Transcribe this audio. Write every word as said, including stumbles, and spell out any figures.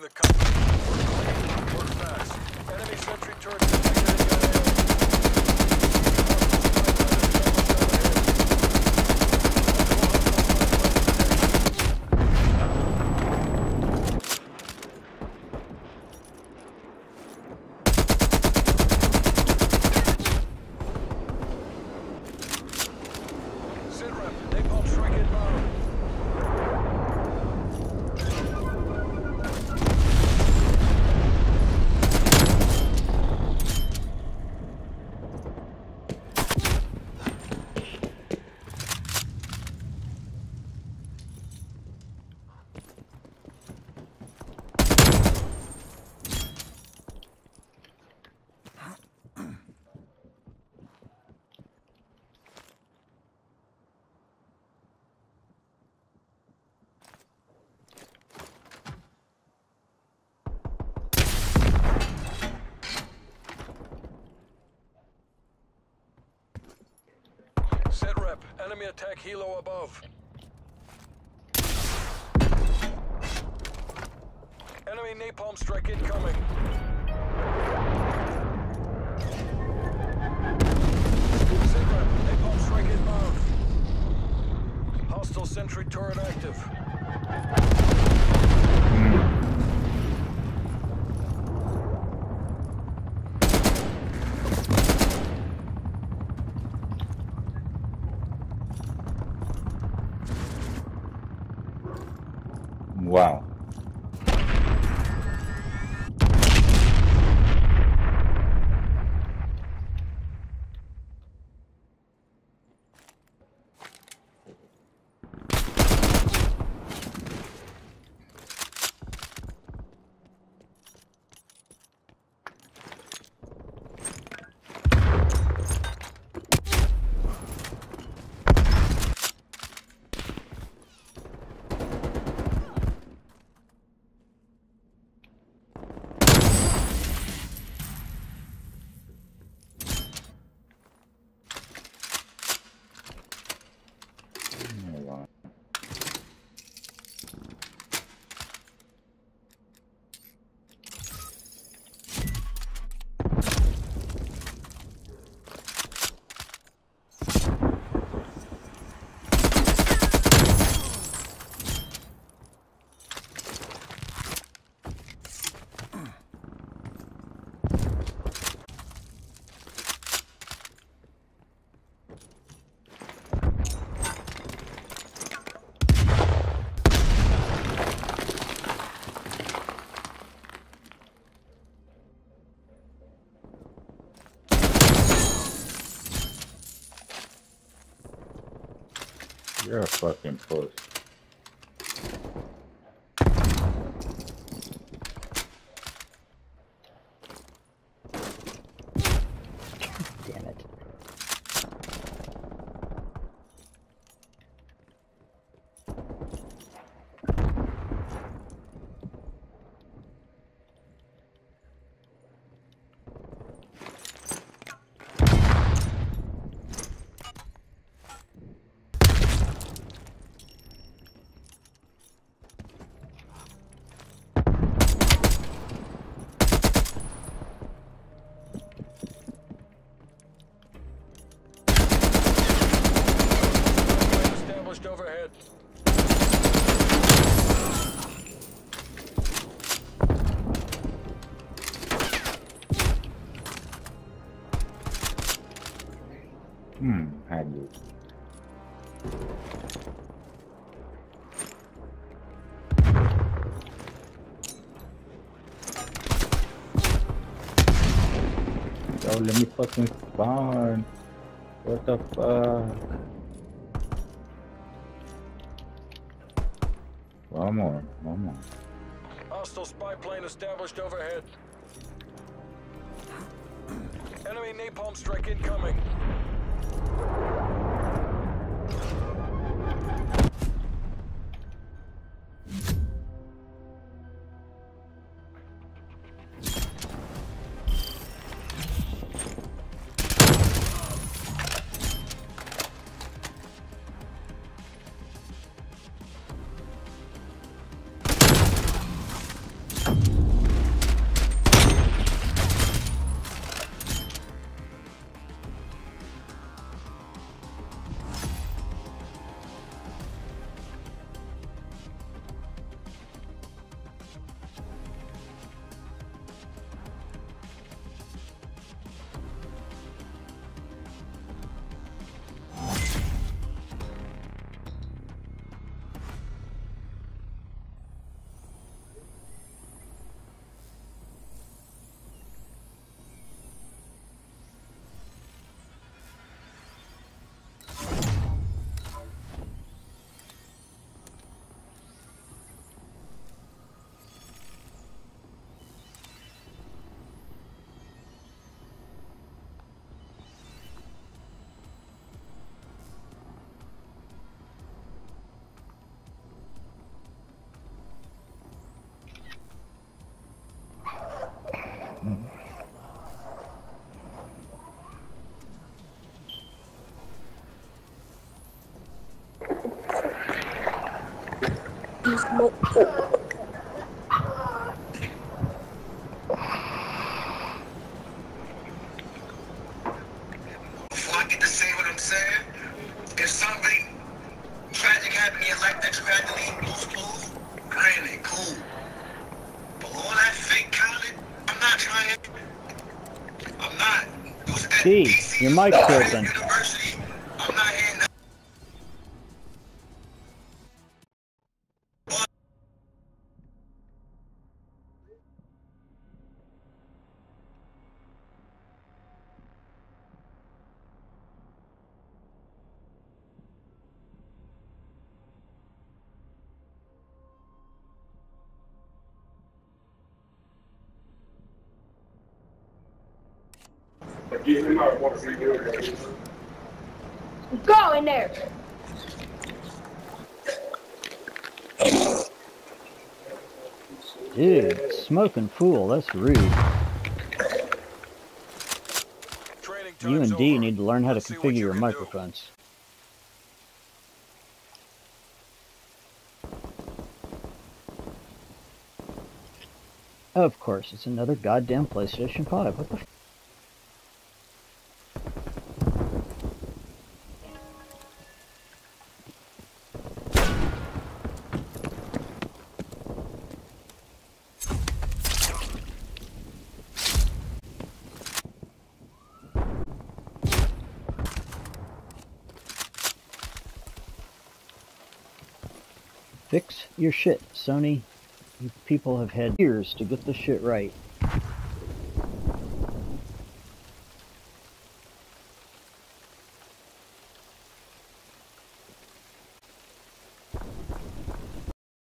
the company. Work clean, work fast. Enemy sentry turret detected in your area. Sit rep, napalm strike inbound. Sit rep, enemy attack helo above. Enemy napalm strike incoming. Sit rep, napalm strike inbound. Hostile sentry turret active. Wow. You're a fucking puss. Damn it. Overhead. Hmm, had you. Yo, let me fucking spawn. What the fuck? One more, one more. Hostile spy plane established overhead. Enemy napalm strike incoming. Before I get to say what I'm saying, if something tragic happened in your life that you had to leave blue smooth, granted, cool. But all that fake college, I'm not trying. I'm not. Those that T, D C your mic's open. University, I'm not hearing that. Go in there. Dude, smoking fool, that's rude. Training You time's and D over. need to learn how to Let's see what configure you your can do. microphones. Of course, it's another goddamn PlayStation five. What the f- Fix your shit, Sony. You people have had years to get this shit right.